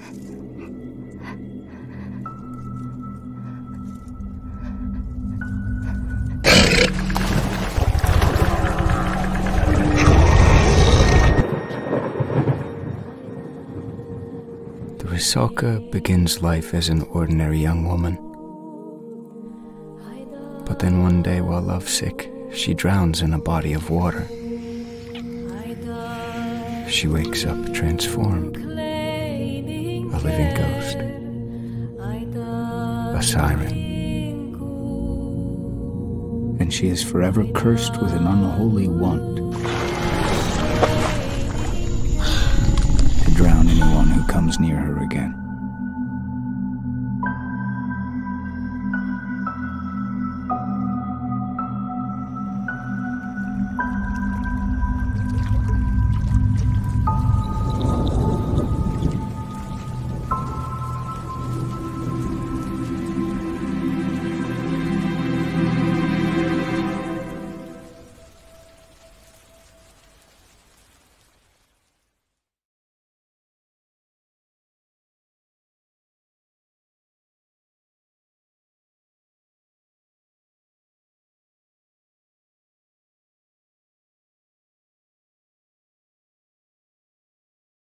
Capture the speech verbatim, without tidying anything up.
Rusalka begins life as an ordinary young woman. But then one day, while lovesick, she drowns in a body of water. She wakes up transformed, a living ghost, a siren. And she is forever cursed with an unholy want to drown anyone who comes near her again.